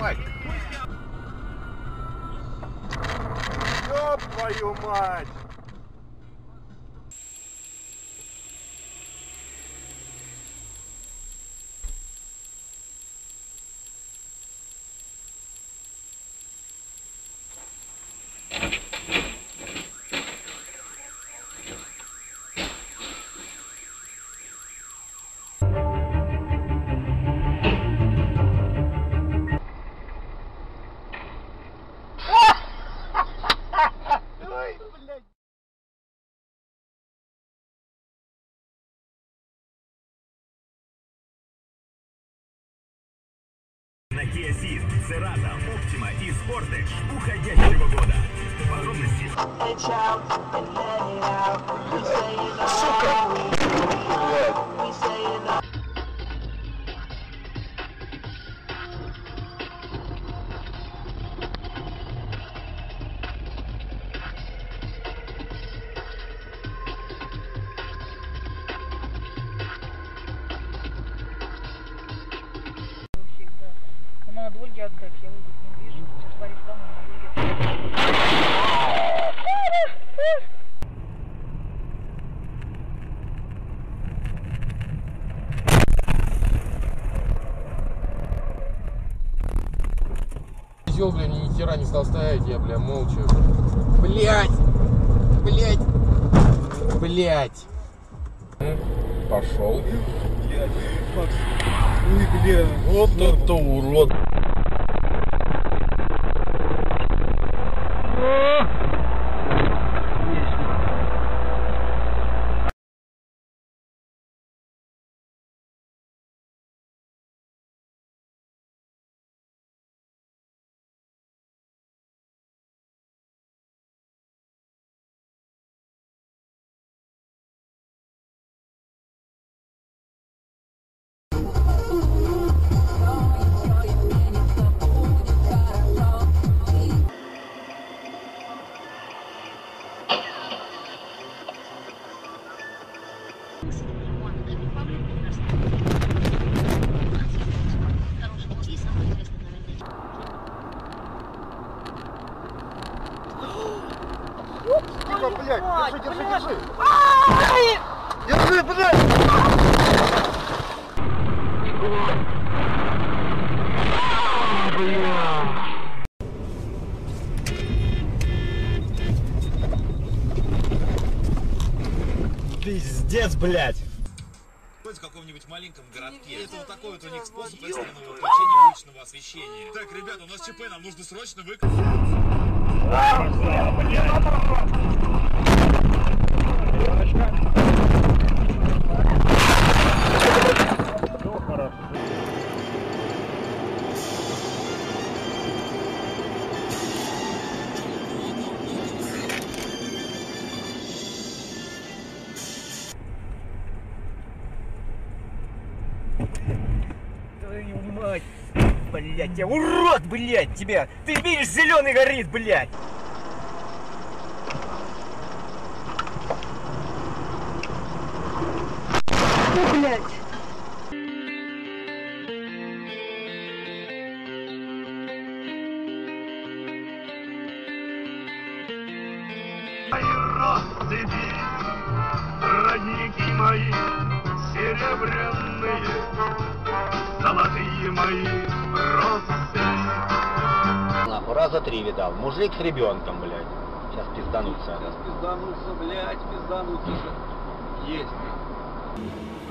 давай. Ёб твою мать! На Kia Ceed, Cerato, Optima и Sportage уходящего года. Подробности. Надо Ольге отдать, я Ольгу не вижу. Сейчас Борис дома, надо Ольге Козел, бля, ни хера не стал стоять, я, бля, молча. Блять! Блять! Блять! Пошел. Ой, бля. Вот это урод. Тихо, блядь, держи. Держи, блядь! Пиздец, блядь! В каком-нибудь маленьком городке. Это вот такой вот у них способ экстренного включения уличного освещения. Так, ребята, у нас ЧП, нам нужно срочно выключить. Твою мать! Блядь, я урод, блядь, тебя! Ты видишь, зеленый горит, блядь! Блядь! Родники мои серебряные, золотые мои россыпи. Нахуй, раза 3 видал. Мужик с ребенком, блядь. Сейчас пизданутся. Сейчас пизданутся, блядь, пизданутся. Есть.